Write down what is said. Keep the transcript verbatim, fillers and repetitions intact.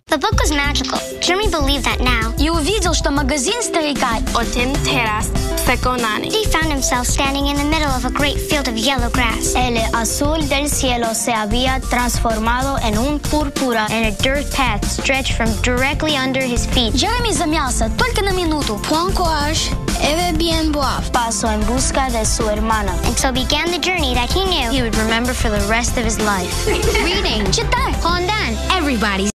The book was magical. Jeremy believed that now. И увидел, что магазин старика Otim teras seconani. He found himself standing in the middle of a great field of yellow grass. El azul del cielo se había transformado en un púrpura, and a dirt path stretched from directly under his feet. Jeremy замялся только на минуту. Bon courage, et bien boire. Pasó en busca de su hermana. And so began the journey that he knew He would remember for the rest of his life. Reading. Читай. Hondan, everybody.